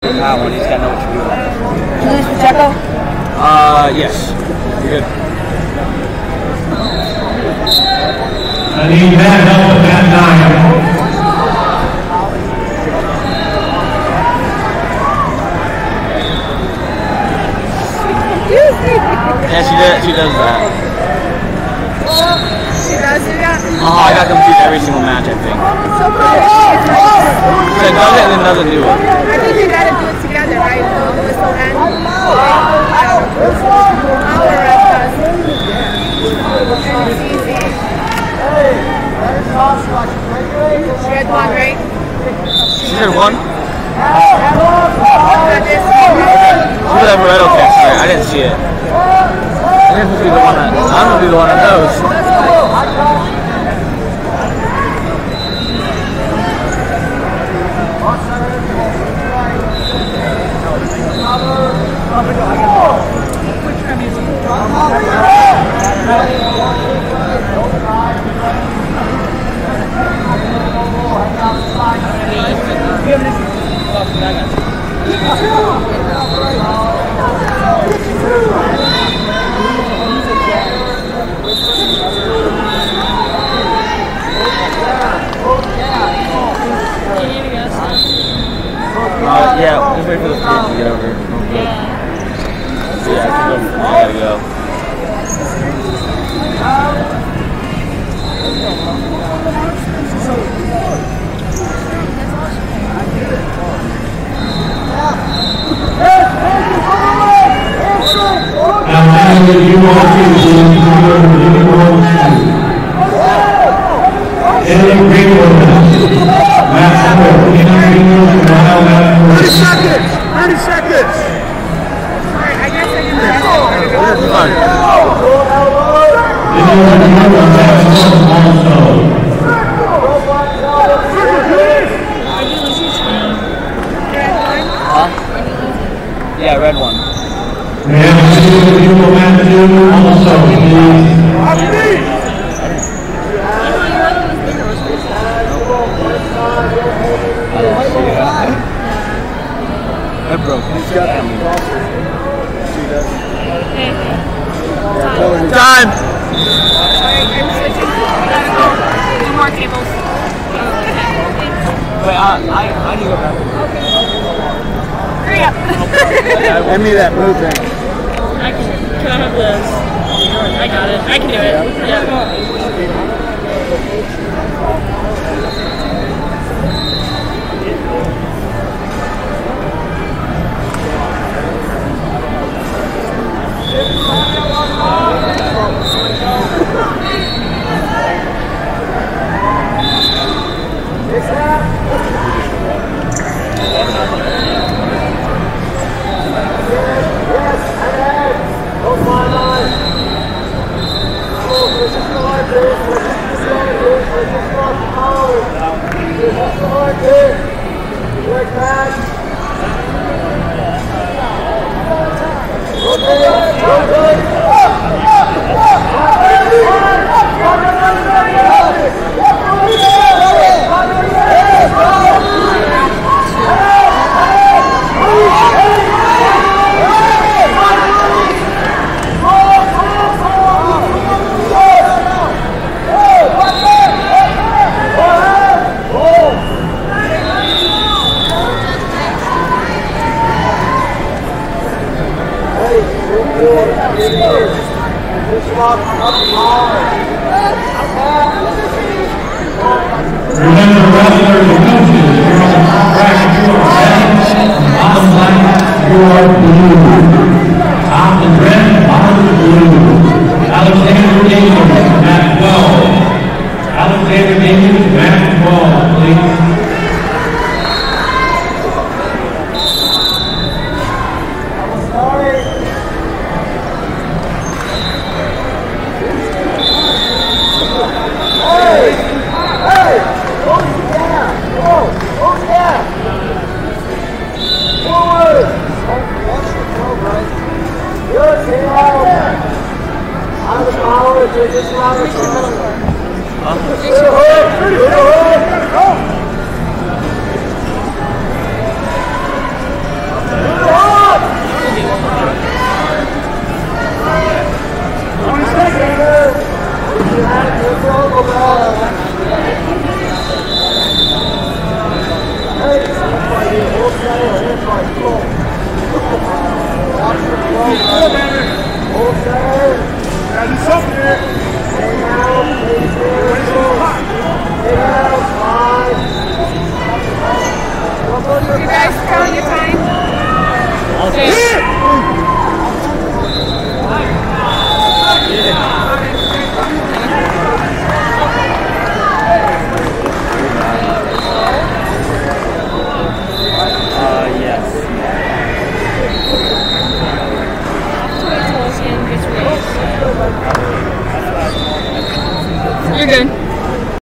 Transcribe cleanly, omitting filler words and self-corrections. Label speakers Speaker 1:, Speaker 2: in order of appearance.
Speaker 1: That one, you just gotta know what you're doing.
Speaker 2: Julius Pacheco?
Speaker 1: Yes. You're good.
Speaker 3: I need that help at that 9.
Speaker 1: Yeah, she does that.
Speaker 2: She does do that?
Speaker 1: Oh, I got confused every single match, I think.
Speaker 2: So cool.
Speaker 1: She does it and then doesn't do it.
Speaker 2: I think you gotta do it together, right? Whistle and our ref does. And it's easy. She had one, right?
Speaker 1: She had one?
Speaker 2: Not this one.
Speaker 1: She was red, okay, sorry, I didn't see it. I think I'm gonna be the one that knows. Yeah, just wait for the speed to get over. Yeah, I gotta go. Yeah, red one. That broke. He's got them. Time!
Speaker 2: I'm switching. Two more tables.
Speaker 1: Wait, I need to go back.
Speaker 2: Hurry up.
Speaker 1: Give me that blue thing.
Speaker 4: Can I have this? I got it. I can do it. Yeah.
Speaker 3: Remember, wrestlers and coaches, you're on the top bracket, you are red, bottom black, you are blue. Top is red, bottom is blue. Alexander Davis, mat 12. Alexander Davis, mat 12, please.
Speaker 1: Huh?